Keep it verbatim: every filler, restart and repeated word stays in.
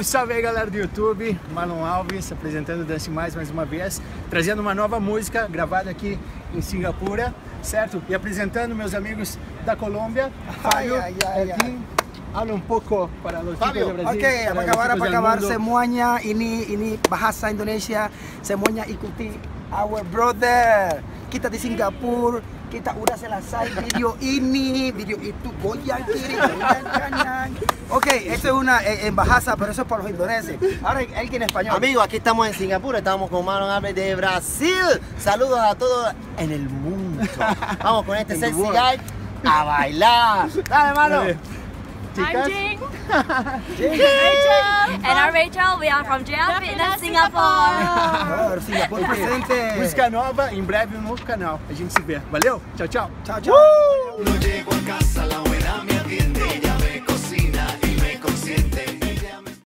salve aí, galera do YouTube, Marlon Alves apresentando Dance Mais mais uma vez, trazendo uma nova música gravada aqui em Singapura, certo? E apresentando meus amigos da Colômbia, Fabio, ay, ay, Elkin. Habla un poco para los chicos de Brasil. Oke, para apa los kabar, chicos apa del kabar mundo. semuanya? Ini ini bahasa Indonesia, semuanya ikuti our brother. Kita di Singapura, kita udah selesai video ini, video itu goyang kiri, goyang kanan. Oke, esto es una eh, en bahasa, pero eso es para los indoneses. Ahora el que en español. Amigos, aquí estamos en Singapur, estamos con Marlon Alves de Brasil. Saludos a todos en el mundo. Vamos con este sexy guy a bailar. Dale, Marlon. I'm Jing. Rachel. And I'm Rachel. We are from J L Fitness Singapore. Ah, Singapura presente. Música nova, em breve no canal. A gente se vê. Valeu? Tchau, tchau. Tchau, tchau. No llego a casa, la buena